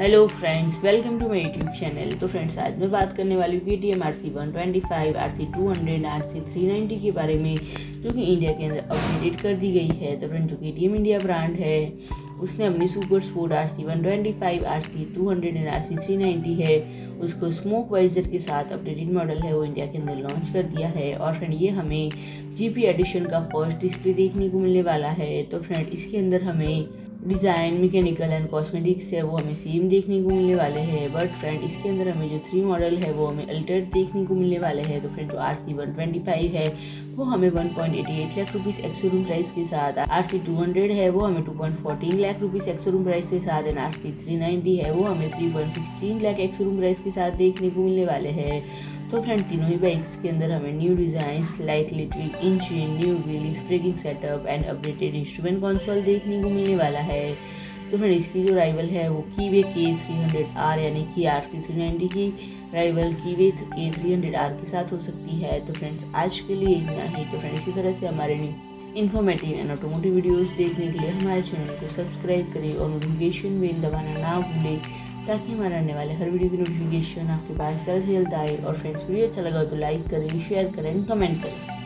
Hello friends, welcome to my YouTube channel. तो friends, आज मैं बात करने वाली हूँ KTM RC125, RC200, RC390 के बारे में, जो कि इंडिया के अंदर अपडेटेड कर दी गई है। तो फ्रेंड्स, जो KTM इंडिया ब्रांड है उसने अपनी super sport RC125, RC200 and RC390 है उसको स्मोक वाइजर के साथ अपडेटेड मॉडल है वो इंडिया के अंदर लॉन्च कर दिया है। और फ्रेंड, ये हमें GP एडिशन का फर्स्ट डिस्प्ले देखने को मिलने वाला है। तो फ्रेंड, इसके अंदर हमें डिज़ाइन, मैकेनिकल एंड कॉस्मेटिक्स है वो हमें सेम देखने को मिलने वाले हैं। बट फ्रेंड, इसके अंदर हमें जो 3 मॉडल है वो हमें अल्टर्ड देखने को मिलने वाले हैं। तो फ्रेंड, जो RC125 है वो हमें 1.88 लाख रुपीज़ एक्स-शोरूम प्राइस के साथ, RC200 है वो हमें 2.14 लाख रुपीज़ एक्स-शोरूम प्राइस के साथ एंड RC390 है वो हमें 3.16 लाख एक्स-शोरूम प्राइस के साथ देखने को मिलने वाले हैं। तो फ्रेंड, तीनों ही बाइक्स के अंदर हमें new design, slightly tweak engine, new wheels, braking setup and updated instrument console देखने को मिलने वाला है। तो फ्रेंड, इसकी जो राइवल है वो कीवे K300R यानी कि RC390 की राइवल कीवे K300R के साथ हो सकती है। तो फ्रेंड्स, आज के लिए इतना ही। तो फ्रेंड, इसी तरह से हमारे इन्फॉर्मेटिव एंड ऑटोमोटिव वीडियोस देखने के लिए हमारे चैनल को सब्सक्राइब करें और नोटिफिकेशन बेल दबाना ना भूलें, ताकि हमारे आने वाले हर वीडियो की नोटिफिकेशन आपके पास जल्द से जल्द आए। और फ्रेंड्स, वीडियो अच्छा लगा तो लाइक करें, शेयर करें, कमेंट करें।